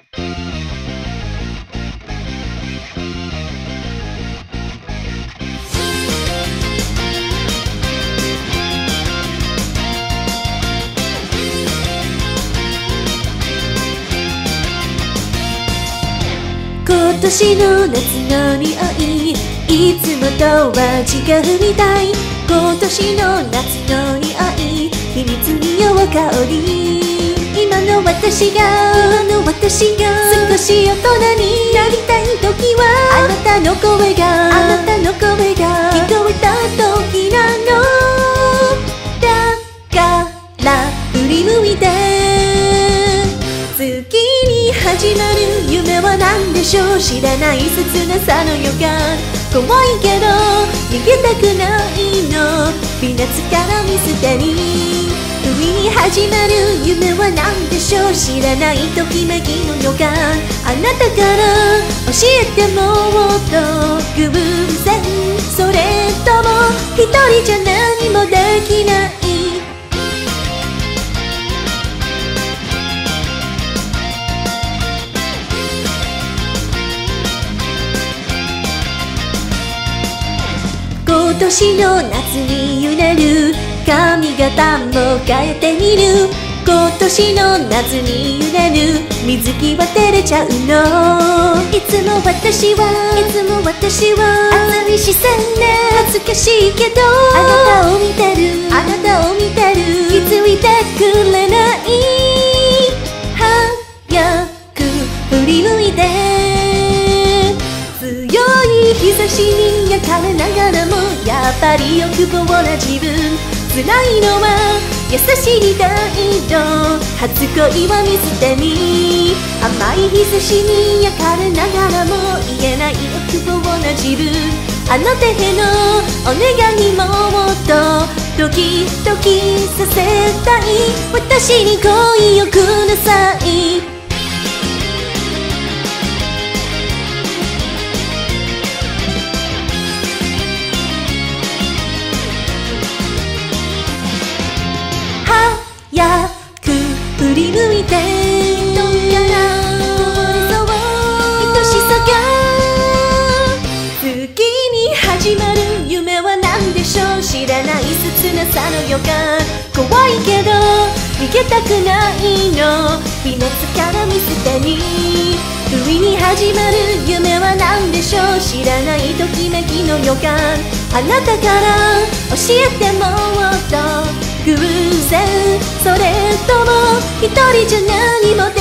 今年の夏の匂い、いつもとは違うみたい。今年の夏の匂い、秘密にお香り。今の私が少し大人になりたい時は、あなたの声が聞こえた時なの。だから振り向いて、次に始まる夢は何でしょう。知らない切なさの予感、怖いけど逃げたくないの。微熱からミステリー、不意に始まる夢は何でしょう。知らないときめきの予感、あなたから教えてもっと偶然、それとも一人じゃ何もできない。今年の夏に揺れる髪型も変えてみる。今年の夏に揺れる水着は照れちゃうの。いつも私は熱い視線で恥ずかしいけど、あなたを見てる気づいてくれない。早く振り向いて、強い日差しに焼かれながらもやっぱり欲望な自分。辛いのは優しい態度、初恋はミステリー。甘い日差しに焼かれながらも言えない欲望な自分。あの手へのお願いもっとドキドキさせたい。私に恋をください。早く振り向いて、どっからこぼれそう愛しさが。次に始まる夢は何でしょう。知らない切なさの予感、怖いけど逃げたくないの。微熱からミステリー、不意に始まる夢は何でしょう。知らないときめきの予感、あなたから教えてもっと偶然、それとも一人じゃ何もで